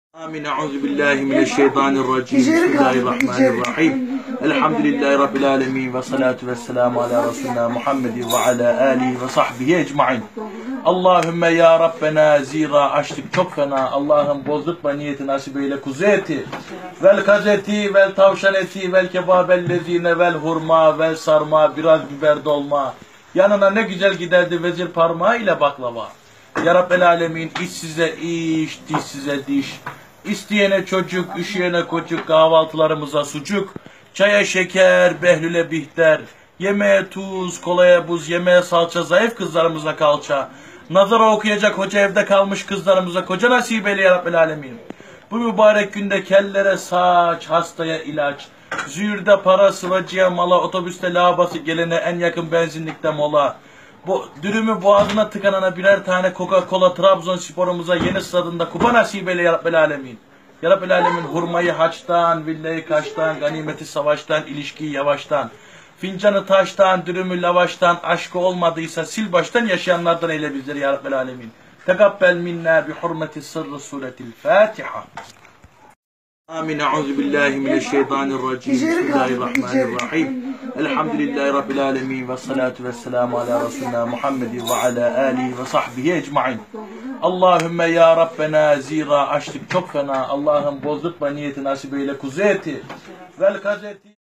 Amin. Euzu billahi mineşşeytanirracim. Bismillahirrahmanirrahim. Elhamdülillahi rabbil alamin ve salatu vesselamu ala resulina Muhammedin ve ala alihi ve sahbihi ecmaîn. Allahümme ya Rabbena zira açtık çok fena. Allah'ım bozdurtma niyeti nasip eyle kuzu eti. Vel kazeti vel tavşan eti vel kebabellezine vel hurma vel sarma biraz biber dolma. Yanına ne güzel giderdi vezir parmağı ile baklava. Ya Rabbel alemin işsize iş, dişsize diş. İsteyene çocuk, üşüyene kocuk, kahvaltılarımıza sucuk. Çaya şeker, behlüle bihter. Yemeğe tuz, kolaya buz, yemeğe salça, zayıf kızlarımıza kalça. Nazara okuyacak hoca evde kalmış kızlarımıza koca nasip eyle ya Rabbel alemin. Bu mübarek günde kellere saç, hastaya ilaç. Züğürde para, sıvacıya mala, otobüste lavabası gelene en yakın benzinlikte mola. Bu dürümü boğazına tıkanana birer tane Coca-Cola Trabzonspor'umuza yeni stadında kupa nasip eyle ya Rabbel alemin. Ya Rabbel alemin hurmayı haçtan, villayı kaçtan, ganimeti savaştan, ilişkiyi yavaştan. Fincanı taştan, dürümü lavaştan, aşkı olmadıysa sil baştan yaşayanlardan eyle bizleri ya Rabbel alemin. Tegabbel minna bi hurmeti sırrı suretil Fatiha. Amin. Euzu billahi mineşşeytanirracim. Bismillahirrahmanirrahim. Elhamdülillahi rabbil alamin ve salatu vesselamu ala resulina Muhammedin ve ala alihi ve sahbihi ecmaîn. Allahümme ya Rabbena zira açtık çok fena. Allah'ım bozdurtma niyeti nasip eyle kuzu eti. Vel kazeti